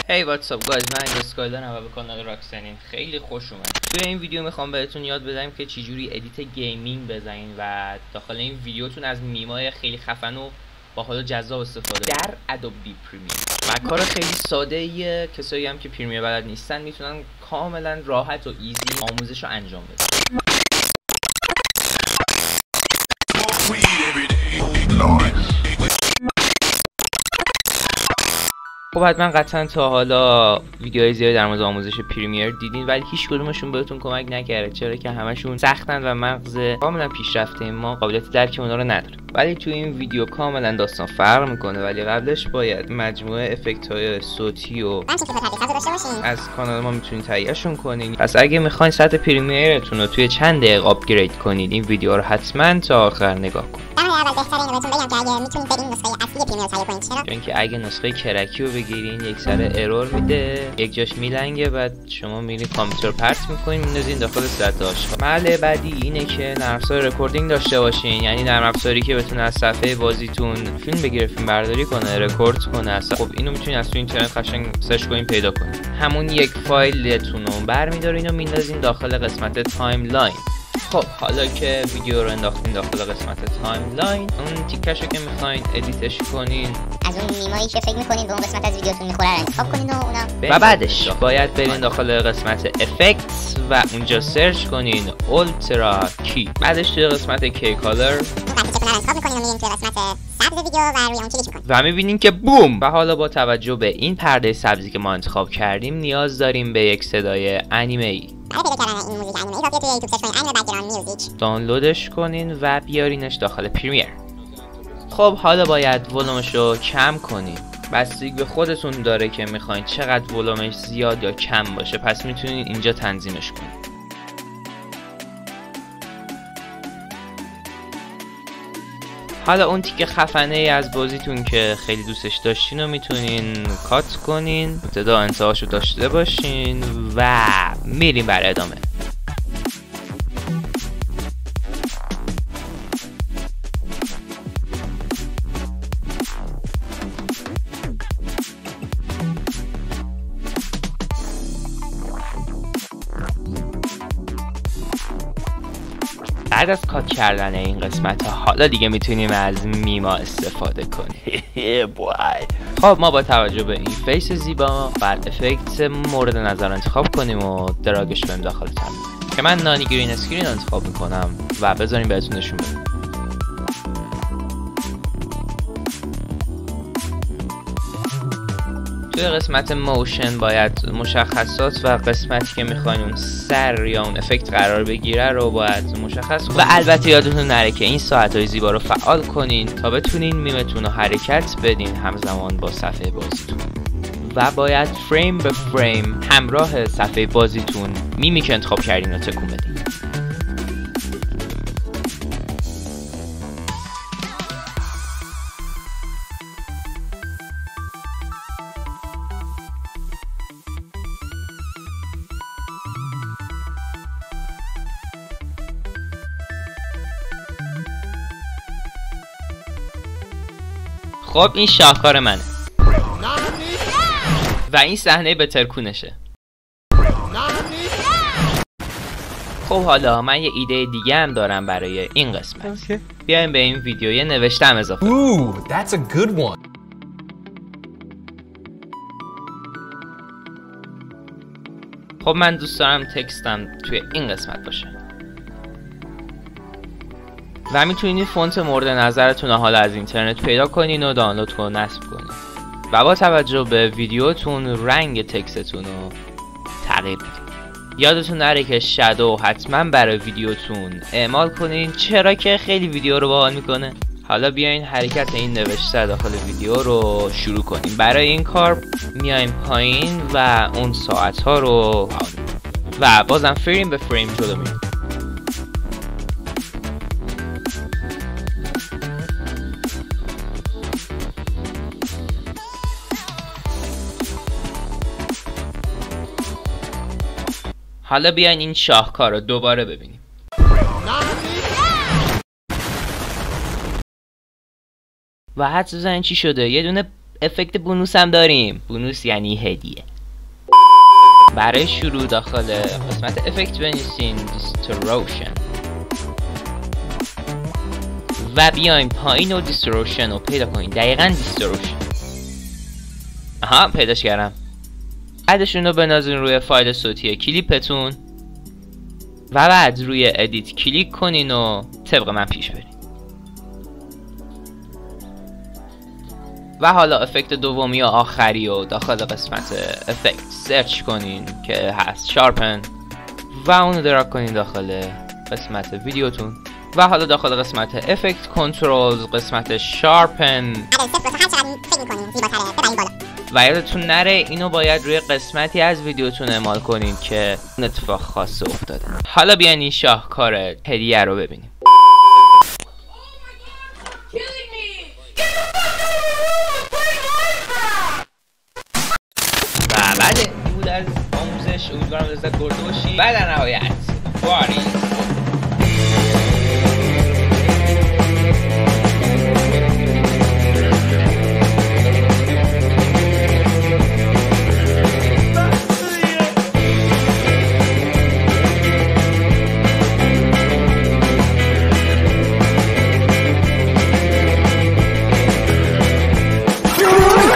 Hey what's up guys، من اسکایدارم و به کانال راکسنین خیلی خوش اومد. توی این ویدیو میخوام بهتون یاد بدم که چجوری ادیت گیمینگ بزنین و داخل این ویدیوتون از میمای خیلی خفن و باحال و جذاب استفاده در ادوبی پریمیر. و کار خیلی ساده ایه، کسایی هم که پریمیر بلد نیستن میتونن کاملا راحت و ایزی آموزش رو انجام بدن. خب حتما قطعا تا حالا ویدیوهای زیادی در مورد آموزش پریمیر دیدین ولی هیچ کدومشون بهتون کمک نکرده، چرا که همشون سختن و مغز کاملا پیشرفته ما قابلیت درک اونا رو نداره. ولی تو این ویدیو کاملا داستان فرق میکنه، ولی قبلش باید مجموعه افکت‌های صوتی و از کانال ما میتونید تهیه‌شون کنین. پس اگه میخواین سطح پریمیرتون رو توی چند دقیقه آپگرید کنید، این ویدیو رو حتما تا آخر نگاه کنید. اول بهتره اینو بهتون بگم که اگه میتونید برین نسخه اصلی پریمیر رو تهیه کنید. چرا؟ چون که اگه نسخه کرکی رو بگیرین یک سر ارور میده، یک جاش میلنگه، بعد شما میرین کامپیوتر پرت میکنین میندازین داخل سطح آشغال. مرحله بعدی اینه که نرم افزار رکوردینگ داشته باشین، یعنی نرم افزاری که بتونه از صفحه بازیتون فیلم بگیره، فیلم برداری کنه، رکورد کنه. اصلا خب اینو میتونین از تو اینترنت قشنگ سرچ کنین پیدا کنین. همون یک فایلتون رو برمیدارین و میندازین داخل قسمت تایملاین. خب حالا که ویدیو رو انداختین داخل قسمت تایملاین، اون تیکشو که میخواین ادیتش کنین، از اون میمایی که فکر میکنین به اون قسمت از ویدیوتون میخوره رو انتخاب کنین و بعدش باید برین داخل قسمت افکتس و اونجا سرچ کنین اولترا کی. بعدش توی قسمت کی کالر و میبینین که بوم. و حالا با توجه به این پرده سبزی که ما انتخاب کردیم نیاز داریم به یک صدای انیمه ای. دانلودش کنین و بیارینش داخل پریمیر. خب حالا باید ولومش رو کم کنین، بستگی به خودتون داره که میخواین چقدر ولومش زیاد یا کم باشه، پس میتونین اینجا تنظیمش کنین. حالا اون تیکه خفنه ای از بازیتون که خیلی دوستش داشتین رو میتونین کات کنین، ابتدا انتهاشو داشته باشین و میریم بر ادامه. بعد از کات کردن این قسمت ها حالا دیگه میتونیم از میما استفاده کنیم. خب ما با توجه به این فیس زیبا بعد افکت مورد نظر انتخاب کنیم و دراگش بریم داخل تمرین که من نانی گرین اسکرین انتخاب میکنم و بذاریم بهتون نشون بدم. توی قسمت موشن باید مشخصات و قسمتی که میخواین اون سر یا اون افکت قرار بگیره رو باید مشخص کنین و البته یادتون نره که این ساعت‌های زیبا رو فعال کنین تا بتونین میمتون رو حرکت بدین همزمان با صفحه بازیتون و باید فریم به فریم همراه صفحه بازیتون میمی که انتخاب کردین رو تکون بدین. خب این شاهکار منه و این صحنه به ترکونشه. خب حالا من یه ایده دیگه هم دارم برای این قسمت. بیایم به این ویدیو یه نوشته هم اضافه کنیم. That's a good one. خب من دوست دارم تکستم توی این قسمت باشه و میتونید فونت مورد نظرتون حالا از اینترنت پیدا کنین و دانلود کنین و نصب کنین و با توجه به ویدیوتون رنگ تکستتون رو تغییر بدین. یادتون نره که شادو حتما برای ویدیوتون اعمال کنین، چرا که خیلی ویدیو رو باحال میکنه. حالا بیاین حرکت این نوشته داخل ویدیو رو شروع کنیم. برای این کار میایم پایین و اون ساعت ها رو و بازم فریم به فریم جلو میریم. حالا بیاین این شاهکار رو دوباره ببینیم. و حدس بزنین چی شده؟ یه دونه افکت بونوس هم داریم. بونوس یعنی هدیه. برای شروع داخل قسمت افکت بنویسین دیستورشن و بیایم پایین و دیستورشن رو پیدا کنین. دقیقا دیستورشن. آها پیداش کردم. بعدشون رو بنازین روی فایل صوتی کلیپتون و بعد روی ادیت کلیک کنین و طبق من پیش برین. و حالا افکت دومی و آخری و داخل قسمت افکت سرچ کنین که هست شارپن و اونو دراگ کنین داخل قسمت ویدیوتون. و حالا داخل قسمت افکت کنترل قسمت شارپن و یادتون نره اینو باید روی قسمتی از ویدیوتون اعمال کنین که اون اتفاق خاص افتاده. حالا بیاین این شاهکار هدیه رو ببینیم. و بله این بود از آموزش. امیدوارم لذت برده باشید و در نهایت